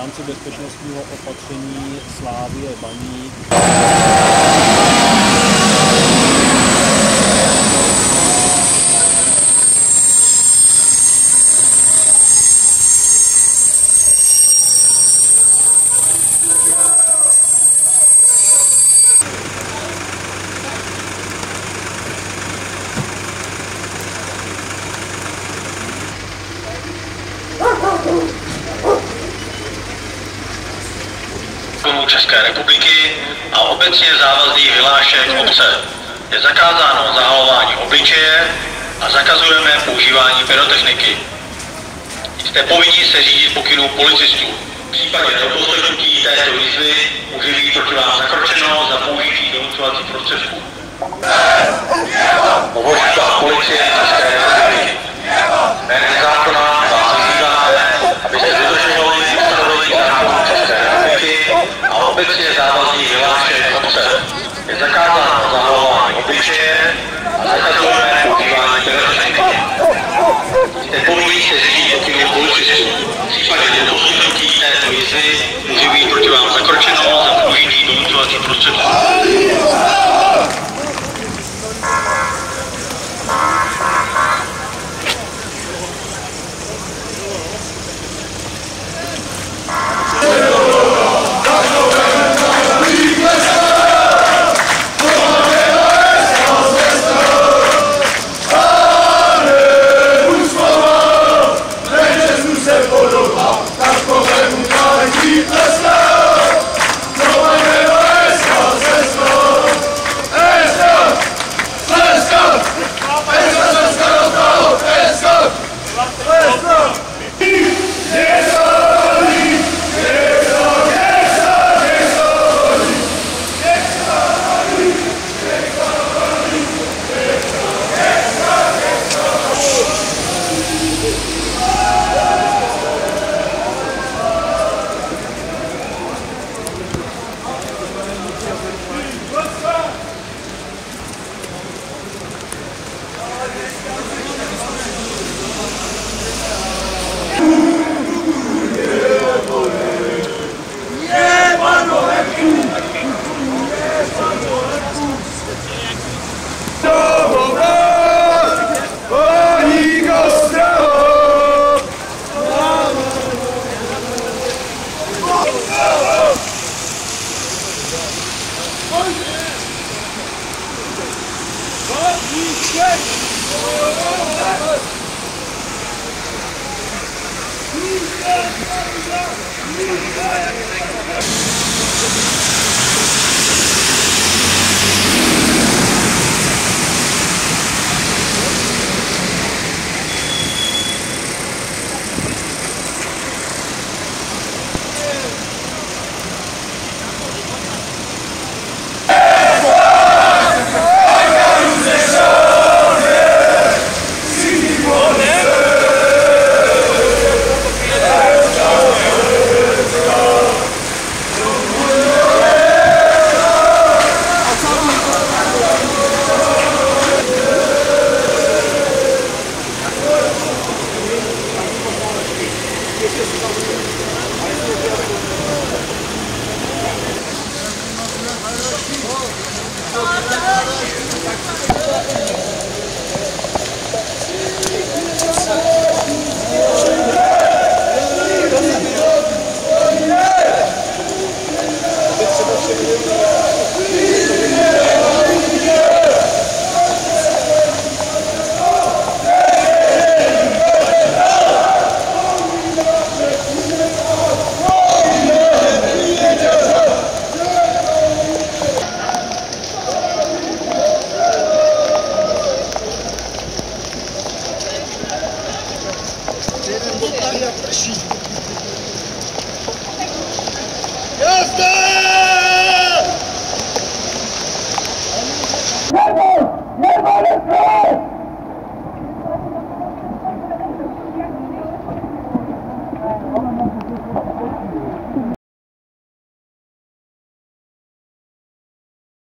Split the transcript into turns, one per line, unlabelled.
rámci bezpečnostního opatření Slávie Baník.
České republiky a obecně závazných vyhlášek obce. Je zakázáno zahalování obličeje a zakazujeme používání pyrotechniky. Jste povinni se řídit pokynů policistů. V případě neposlechnutí této výzvy může být proti vám zakročeno za použití donucovacích prostředků. Hovoří vás policie České republiky. Jménem zákona vás vyzýváme, abyste dodržovali ustanovení zákona České republiky a obecně závazných vyhlášek obce. Je zakázáno zahalování obličeje a zakazujeme používání pyrotechniky. Jste povinni se řídit pokynů policistů. V případě neposlechnutí této výzvy může být proti vám zakročeno za použití donucovacích prostředků.
Yeah.